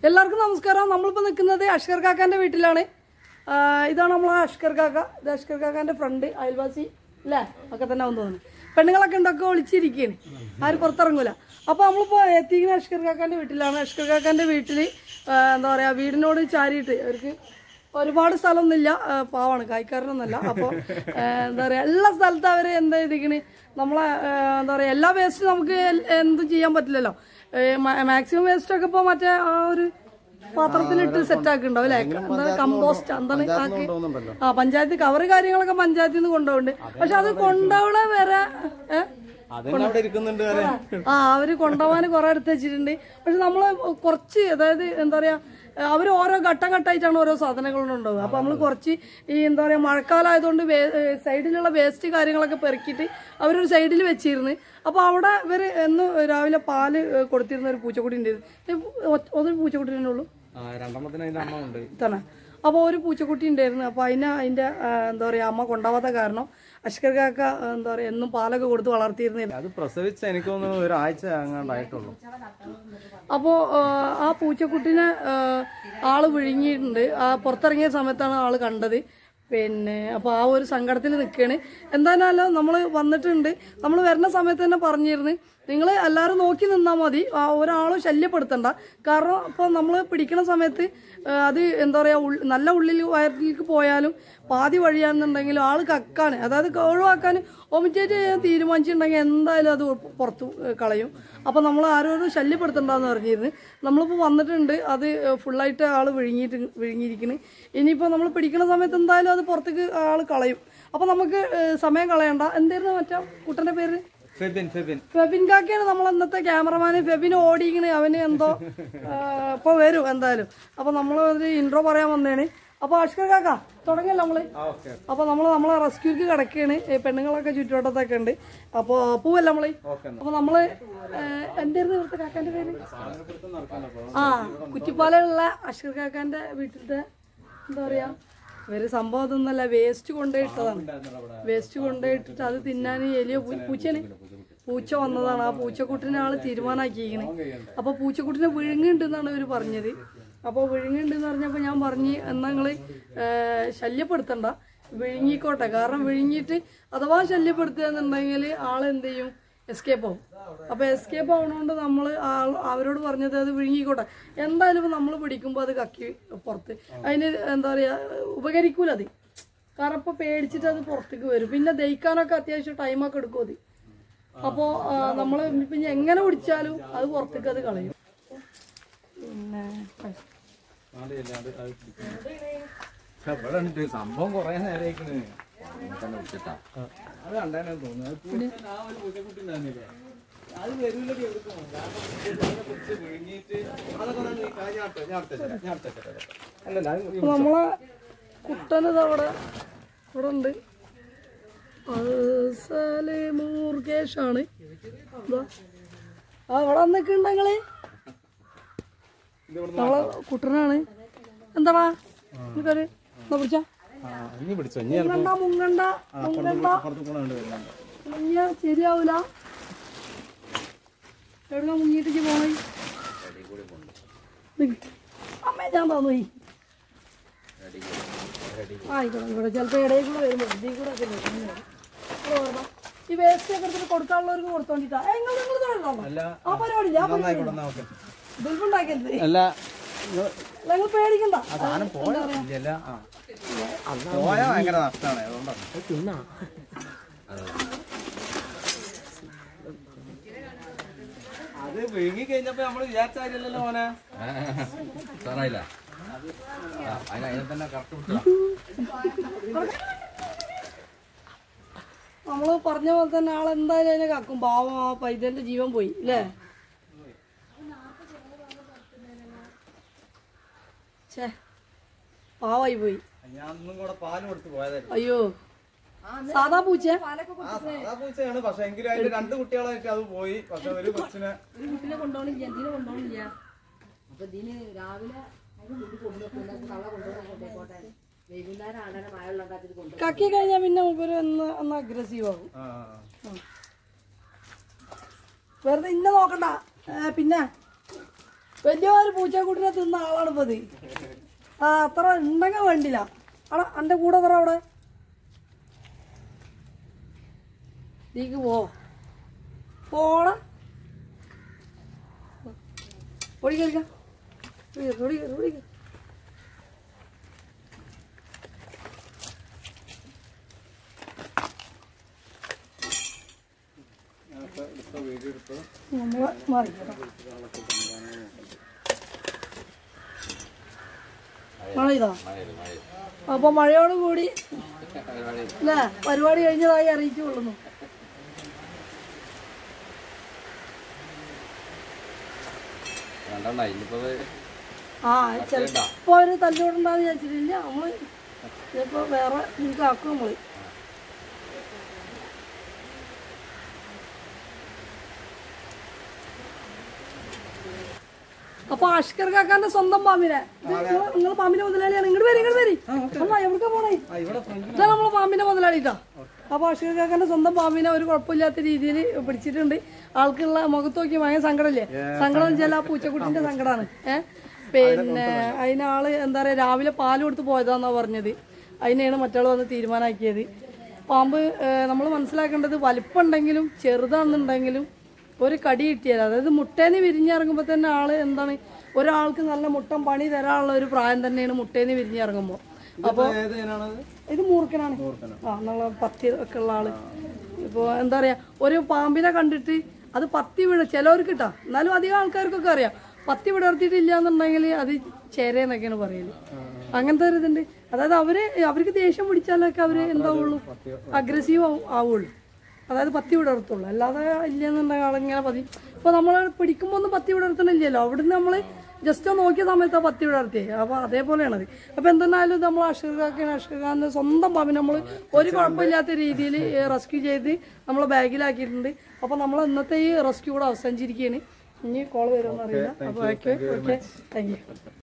എല്ലാവർക്കും നമസ്കാരം. നമ്മളിപ്പോൾ നിൽക്കുന്നത് അഷ്കർ കാക്കാൻ്റെ വീട്ടിലാണ്. ഇതാണ് നമ്മളെ അഷ്കർ കാക്ക. ഇത് അഷ്കർ കാക്കാൻ്റെ ഫ്രണ്ട്, അയൽവാസി അല്ലേ, ഒക്കെ തന്നെ ആവും തോന്നുന്നു. പെണ്ണുങ്ങളൊക്കെ ഉണ്ടൊക്കെ ഒളിച്ചിരിക്കുകയാണ്, ആരും പുറത്തിറങ്ങൂല. അപ്പോൾ നമ്മളിപ്പോൾ എത്തിക്കുന്ന അഷ്കർ കാക്കാൻ്റെ വീട്ടിലാണ്. അഷ്കർ കാക്കാൻ്റെ വീട്ടിൽ എന്താ പറയുക, വീടിനോട് ചാരിയിട്ട് അവർക്ക് ഒരുപാട് സ്ഥലമൊന്നുമില്ല, പാവാണ്, കായ്ക്കാരനൊന്നുമല്ല. അപ്പോൾ എന്താ പറയുക, എല്ലാ സ്ഥലത്തും അവർ എന്താ ചെയ്തിരിക്കണ്, നമ്മളെ എന്താ പറയുക, എല്ലാ വേസ്റ്റും നമുക്ക് എന്തും ചെയ്യാൻ പറ്റില്ലല്ലോ. മാക്സിമം വേസ്റ്റൊക്കെ ഇപ്പോൾ മറ്റേ ആ ഒരു പാത്രത്തിലിട്ട് സെറ്റ് ആക്കുന്നുണ്ടാവും അല്ലേ, എന്താണ് കമ്പോസ്റ്റ്, എന്താണ് ആ പഞ്ചായത്ത് കവറ് കാര്യങ്ങളൊക്കെ പഞ്ചായത്തിൽ നിന്ന് കൊണ്ടുപോകുന്നുണ്ട്. പക്ഷെ അത് കൊണ്ടുപോകണ വരെ അവര് കൊണ്ടുപോകാൻ കുറെ എടുത്ത് വെച്ചിട്ടുണ്ട്. പക്ഷെ നമ്മള് കുറച്ച്, അതായത് എന്താ പറയാ, അവർ ഓരോ ഘട്ടം ഘട്ടമായിട്ടാണ് ഓരോ സാധനങ്ങളുണ്ടാവുക. അപ്പോൾ നമ്മൾ കുറച്ച് ഈ എന്താ പറയുക, മഴക്കാലം ആയതുകൊണ്ട് സൈഡിലുള്ള വേസ്റ്റ് കാര്യങ്ങളൊക്കെ പെറുക്കിയിട്ട് അവരൊരു സൈഡിൽ വെച്ചിരുന്നു. അപ്പോൾ അവിടെ ഇവർ എന്ന് രാവിലെ പാല് കൊടുത്തിരുന്ന ഒരു പൂച്ചക്കുട്ടി ഉണ്ടായിരുന്നു. ഒരു പൂച്ചക്കുട്ടി തന്നെ ഉള്ളൂ, തന്നെ. അപ്പോൾ ഒരു പൂച്ചക്കുട്ടി ഉണ്ടായിരുന്നു. അപ്പോൾ അതിൻ്റെ എന്താ പറയുക, അമ്മ കൊണ്ടുപോകാത്ത കാരണം അഷ്കർ കാക്ക എന്താ പറയുക എന്നും പാലൊക്കെ കൊടുത്ത് വളർത്തിയിരുന്നില്ല. അത് പ്രസവിച്ച എനിക്ക് തോന്നുന്നു ഒരാഴ്ച അങ്ങാണ്ടായിട്ടുള്ളൂ. അപ്പോൾ ആ പൂച്ചക്കുട്ടിനെ ആള് വിഴുങ്ങിയിട്ടുണ്ട്. പുറത്തിറങ്ങിയ സമയത്താണ് ആള് കണ്ടത്. പിന്നെ അപ്പോൾ ആ ഒരു സങ്കടത്തിൽ നിൽക്കുകയാണ്. എന്തായാലും നമ്മൾ വന്നിട്ടുണ്ട്. നമ്മൾ വരുന്ന സമയത്ത് തന്നെ പറഞ്ഞിരുന്നു, നിങ്ങൾ എല്ലാവരും നോക്കി നിന്നാൽ മതി, ഒരാളും ശല്യപ്പെടുത്തണ്ട. കാരണം ഇപ്പോൾ നമ്മൾ പിടിക്കുന്ന സമയത്ത് അത് എന്താ പറയുക, നല്ല ഉള്ളിൽ വയറ്റിലേക്ക് പോയാലും പാതി വഴിയാണെന്നുണ്ടെങ്കിലും ആൾ കക്കാണ്, അതായത് ഒഴിവാക്കാൻ വോമിറ്റേറ്റ് ചെയ്യാൻ തീരുമാനിച്ചിട്ടുണ്ടെങ്കിൽ എന്തായാലും അത് പുറത്തു കളയും. അപ്പോൾ നമ്മൾ ആരോടും ശല്യപ്പെടുത്തണ്ടെന്ന് പറഞ്ഞിരുന്നു. നമ്മളിപ്പോൾ വന്നിട്ടുണ്ട്, അത് ഫുള്ളായിട്ട് ആൾ വിഴുങ്ങിയിരിക്കുന്നു. ഇനിയിപ്പോൾ നമ്മൾ പിടിക്കുന്ന സമയത്ത് എന്തായാലും അത് പുറത്തേക്ക് ആൾ കളയും. അപ്പോൾ നമുക്ക് സമയം കളയണ്ട. എന്തായിരുന്നു മറ്റേ കുട്ടൻ്റെ പേര്? ഫെബിൻ കാക്കയാണ് നമ്മൾ ഇന്നത്തെ ക്യാമറമാന്. ഫെബിൻ ഓടിക്കണ്, അവന് എന്തോ ഇപ്പോൾ വരും എന്തായാലും. അപ്പോൾ നമ്മൾ ഒരു ഇൻട്രോ പറയാൻ വന്നതാണ്. അപ്പോൾ അഷ്കർ കാക്ക തുടങ്ങിയല്ലോ നമ്മള്. അപ്പോൾ നമ്മളെ റെസ്ക്യൂക്ക് കിടക്കുകയാണ്. പെണ്ണുങ്ങളൊക്കെ ചുറ്റുവട്ടത്തൊക്കെ ഉണ്ട്. അപ്പോൾ പോവല്ല നമ്മള്. അപ്പോൾ നമ്മള് എന്തായിരുന്നു ഇവിടുത്തെ കാക്കാന്റെ പേര്? കുറ്റിപ്പാലുള്ള അഷ്കർ കാക്കാന്റെ വീട്ടിലത്തെ എന്താ പറയാ, ഇവര് സംഭവം അതൊന്നല്ല, വേസ്റ്റ് കൊണ്ടുപോയിട്ടതാണ്. വേസ്റ്റ് കൊണ്ടുപോയിട്ടിട്ട് അത് തിന്നാൻ എലിയോ പൂച്ച വന്നതാണ്. ആ പൂച്ചക്കുട്ടിനെ ആള് തീരുമാനമാക്കിയിരിക്കണേ. അപ്പോൾ പൂച്ചക്കുട്ടിനെ വിഴുങ്ങുണ്ടെന്നാണ് ഇവർ പറഞ്ഞത്. അപ്പോൾ വിഴുങ്ങുണ്ടെന്ന് പറഞ്ഞപ്പോൾ ഞാൻ പറഞ്ഞ്, എന്നാൽ നിങ്ങൾ ശല്യപ്പെടുത്തണ്ട, വിഴുങ്ങിക്കോട്ടെ. കാരണം വിഴുങ്ങിയിട്ട് അഥവാ ശല്യപ്പെടുത്തുകയെന്നുണ്ടെങ്കിൽ ആളെന്ത് ചെയ്യും, എസ്കേപ്പ് ആവും. അപ്പോൾ എസ്കേപ്പ് ആവണോണ്ട് നമ്മൾ അവരോട് പറഞ്ഞത് അത് വിഴുങ്ങിക്കോട്ടെ. എന്തായാലും നമ്മൾ പിടിക്കുമ്പോൾ അത് കക്കി പുറത്ത്, അതിന് എന്താ പറയുക, ഉപകരിക്കൂല അത്. കാരണം ഇപ്പോൾ പേടിച്ചിട്ട് അത് പുറത്തേക്ക് വരും. പിന്നെ ദഹിക്കാനൊക്കെ അത്യാവശ്യം ടൈമൊക്കെ എടുക്കും അത്. അപ്പോൾ നമ്മൾ ഇപ്പം എങ്ങനെ പിടിച്ചാലും അത് പുറത്തേക്ക് അത് കളയും. പിന്നെ സംഭവം കൊറേ നേരം അത് കണ്ടേനെ തോന്നുന്നു. നമ്മളെ കുട്ടനത് അവിടെ ഉണ്ട്. മൂർഗേഷാണ് അവിടെ വന്നിട്ടുണ്ട്. ഞങ്ങള് നമ്മളെ കുട്ടനാണ്. എന്താടാ നിനക്കൊരു പിടിച്ച മുങ്ങണ്ട ശരിയാവൂല. എവിടെ മുങ്ങിയിട്ടേക്ക് പോണേ? അമ്മേ ഞാൻ തോന്നി ആയിക്കോട്ടെ. ഇവിടെ ചിലപ്പോ ഇടയിൽ കൂടെ വരുമ്പോ ഇതിൽ കൂടെ ഒക്കെ ഈ വേസ്റ്റ് ഒക്കെ എടുത്തിട്ട് കൊടുക്കാനുള്ളവർക്ക് കൊടുത്തോണ്ടിട്ടാ. ആ പരിപാടി ബിൽബുണ്ടാക്കരുത്, നിങ്ങൾ പേടിക്കണ്ട. ഭയങ്കര നഷ്ടമാണ്. അതുകൊണ്ടാണ് അത് വിഴുങ്ങി കഴിഞ്ഞപ്പോ നമ്മള് വിചാരിച്ചല്ലോ മോനെ. സാറായില്ല, അതിനെ തന്നെ കറക്റ്റ്. നമ്മള് പറഞ്ഞ പോലെ തന്നെ ആളെന്തായാലും അതിനെ കക്കും. പാവം, ആ പൈതന്റെ ജീവൻ പോയി അല്ലേ. പാവായി പോയി. അയ്യോ, സാധാ പൂച്ചയാണ്. പക്ഷെ എങ്കിലും അതിന്റെ 2 കുട്ടികളായിട്ട് അത് പോയി. പക്ഷെ ഒരു കുട്ടിനെ കൊണ്ടോണില്ല. കക്കി കഴിഞ്ഞാ പിന്നെ ഇവര് ഒന്ന് അഗ്രസീവ് ആകും. വെറുതെ ഇന്ന നോക്കണ്ട. പിന്നെ വലിയൊരു പൂച്ചക്കുട്ടിനെ തിന്ന ആളാണ് ഇപ്പൊ ഇത്. ആ അത്ര ഉണ്ടെങ്കിൽ വേണ്ടില്ല. ആടാ എന്റെ കൂടെ തറ അവിടെ നീക്ക് പോടാ ഓടിക്കളിക്കാം. നമ്മളെ മാറി മഴ ഇതാ. അപ്പൊ മഴയോട് കൂടി അല്ലേ പരിപാടി കഴിഞ്ഞതായി അറിയിച്ചു കൊള്ളുന്നു. ആ ചിലപ്പോ ഒരു തല്ലോടുണ്ടാന്ന് വിചാരിച്ചിട്ടില്ല. നമ്മള് ചിലപ്പോ വേറെ ആക്കും നമ്മള്. അപ്പൊ അഷ്കർ കാക്കാന്റെ സ്വന്തം പാമ്പിനെ നിങ്ങൾ പാമ്പിന്റെ മുതലാളിയാണ്. ഇങ്ങോട്ട് വരി എവിടേക്കാ പോണേ? ഇതാ നമ്മളെ പാമ്പിന്റെ മുതലാളിട്ടാ. അപ്പൊ അഷ്കർ കാക്കാന്റെ സ്വന്തം പാമ്പിനെ ഒരു കുഴപ്പമില്ലാത്ത രീതിയിൽ പിടിച്ചിട്ടുണ്ട്. ആൾക്കുള്ള മുഖത്ത് നോക്കി ഭയങ്കര സങ്കടമല്ലേ? സങ്കടം വെച്ചാൽ ആ പൂച്ചക്കുട്ടിന്റെ സങ്കടമാണ്. പിന്നെ അതിനാള് എന്താ പറയാ രാവിലെ പാല് കൊടുത്ത് പോയതാന്നാ പറഞ്ഞത്. അതിനെയാണ് മറ്റാൾ വന്ന് തീരുമാനമാക്കിയത്. പാമ്പ് നമ്മൾ മനസ്സിലാക്കേണ്ടത് വലിപ്പമുണ്ടെങ്കിലും ചെറുതാണെന്നുണ്ടെങ്കിലും ഒരു കടി കിട്ടിയാൽ, അതായത് മുട്ടേന്ന് വിരിഞ്ഞിറങ്ങുമ്പോൾ തന്നെ ആള് എന്താണ് ഒരാൾക്ക് നല്ല മുട്ടം പണി തരാനുള്ള ഒരു പ്രായം തന്നെയാണ് മുട്ടേന്ന് വിരിഞ്ഞിറങ്ങുമ്പോൾ. അപ്പൊ ഇത് മൂർഖനാണ്. ആ നല്ല പത്തി ഒക്കെ ഉള്ള ആള്. ഇപ്പൊ എന്താ പറയാ ഒരു പാമ്പിനെ കണ്ടിട്ട് അത് പത്തി വിട ചിലവർക്ക് കിട്ടാം. എന്നാലും അധികം ആൾക്കാർക്കൊക്കെ അറിയാം പത്തി വിടർത്തിയിട്ടില്ല എന്നുണ്ടെങ്കിൽ അത് ചേരയെന്നൊക്കെയാണ് പറയല്. അങ്ങനത്തെ ഒരു ഇതുണ്ട്. അതായത് അവർക്ക് ദേഷ്യം പിടിച്ചാലൊക്കെ അവര് എന്താവുള്ളൂ അഗ്രസീവ് ആവുള്ളൂ. അതായത് പത്തി വിടർത്തുള്ളൂ. അല്ലാതെ ഇല്ലെന്നുണ്ടെങ്കിൽ ആളിങ്ങനെ പതി ഇപ്പൊ നമ്മൾ പിടിക്കുമ്പോ ഒന്നും പത്തി വിടർത്തണില്ലല്ലോ. അവിടുന്ന് നമ്മള് ജസ്റ്റ് നോക്കിയ സമയത്ത് പത്തി വിടർത്തിയേ. അപ്പൊ അതേപോലെയാണത്. അപ്പൊ എന്തെന്നാലും നമ്മൾ അഷ്കർഖാന്റെ സ്വന്തം പാമ്പിനെ നമ്മൾ ഒരു കുഴപ്പമില്ലാത്ത രീതിയിൽ റെസ്ക്യൂ ചെയ്ത് നമ്മളെ ബാഗിലാക്കിയിട്ടുണ്ട്. അപ്പൊ നമ്മൾ ഇന്നത്തെ ഈ റെസ്ക്യൂ കൂടെ അവസാനിച്ചിരിക്കുകയാണ്. ഇനി കോൾ വരുമെന്ന് അറിയില്ല. അപ്പൊ ഓക്കെ താങ്ക് യു.